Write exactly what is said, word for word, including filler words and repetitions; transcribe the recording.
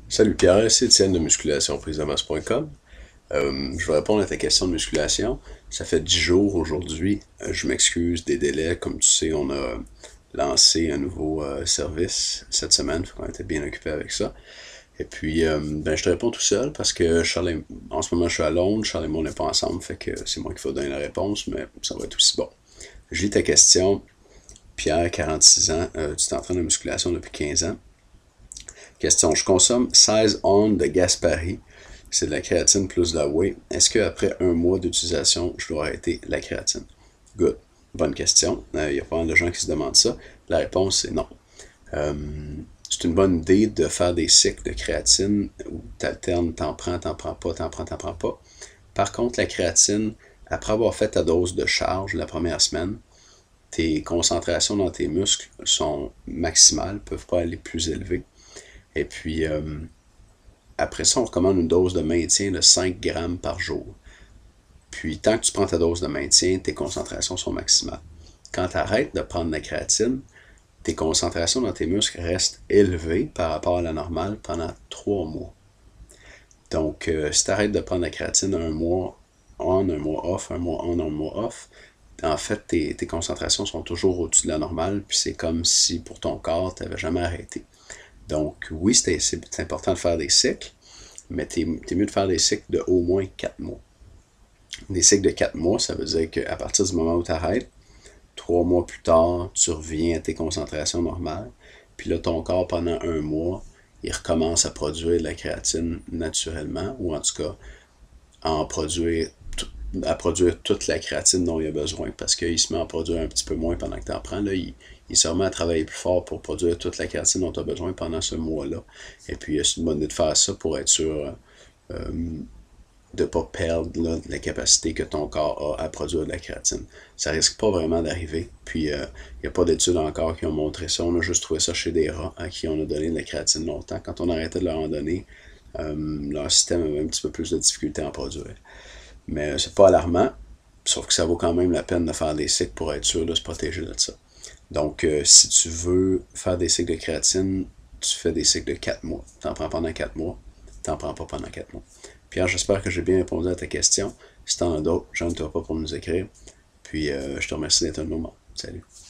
Salut Pierre, c'est Étienne de musculation prise de masse point com. Euh, je vais répondre à ta question de musculation. Ça fait dix jours aujourd'hui. Euh, je m'excuse des délais. Comme tu sais, on a lancé un nouveau euh, service cette semaine. On était bien occupé avec ça. Et puis, euh, ben, je te réponds tout seul parce que Charles et- en ce moment, je suis à Londres. Charles et moi, on n'est pas ensemble. Fait que c'est moi qui faut donner la réponse, mais ça va être aussi bon. Je lis ta question. Pierre, quarante-six ans. Euh, tu t'entraînes de musculation depuis quinze ans. Question, je consomme seize ondes de Gaspari. C'est de la créatine plus de la whey. Est-ce qu'après un mois d'utilisation, je dois arrêter la créatine? Good. Bonne question. Il euh, y a pas mal de gens qui se demandent ça. La réponse est non. Euh, c'est une bonne idée de faire des cycles de créatine où tu alternes, t'en prends, t'en prends pas, t'en prends, t'en prends pas. Par contre, la créatine, après avoir fait ta dose de charge la première semaine, tes concentrations dans tes muscles sont maximales, ne peuvent pas aller plus élevées. Et puis, euh, après ça, on recommande une dose de maintien de cinq grammes par jour. Puis, tant que tu prends ta dose de maintien, tes concentrations sont maximales. Quand tu arrêtes de prendre la créatine, tes concentrations dans tes muscles restent élevées par rapport à la normale pendant trois mois. Donc, euh, si tu arrêtes de prendre la créatine un mois on, un mois off, un mois on, un mois off, en fait, tes, tes concentrations sont toujours au-dessus de la normale, puis c'est comme si pour ton corps, tu n'avais jamais arrêté. Donc, oui, c'est important de faire des cycles, mais t'es es mieux de faire des cycles de au moins quatre mois. Des cycles de quatre mois, ça veut dire qu'à partir du moment où tu arrêtes, trois mois plus tard, tu reviens à tes concentrations normales. Puis là, ton corps, pendant un mois, il recommence à produire de la créatine naturellement, ou en tout cas, à en produire, à produire toute la créatine dont il a besoin, parce qu'il se met à en produire un petit peu moins pendant que tu en prends. Là, il, il se remet à travailler plus fort pour produire toute la créatine dont tu as besoin pendant ce mois-là. Et puis, c'est une bonne idée de faire ça pour être sûr euh, de ne pas perdre là, la capacité que ton corps a à produire de la créatine. Ça risque pas vraiment d'arriver. Puis, il euh, n'y a pas d'études encore qui ont montré ça. On a juste trouvé ça chez des rats à qui on a donné de la créatine longtemps. Quand on arrêtait de leur en donner, euh, leur système avait un petit peu plus de difficulté à en produire. Mais c'est pas alarmant, sauf que ça vaut quand même la peine de faire des cycles pour être sûr de se protéger de ça. Donc, euh, si tu veux faire des cycles de créatine, tu fais des cycles de quatre mois. Tu en prends pendant quatre mois, tu n'en prends pas pendant quatre mois. Pierre, j'espère que j'ai bien répondu à ta question. Si tu en as d'autres, je ne toi pas pour nous écrire. Puis, euh, je te remercie d'être un moment. Salut.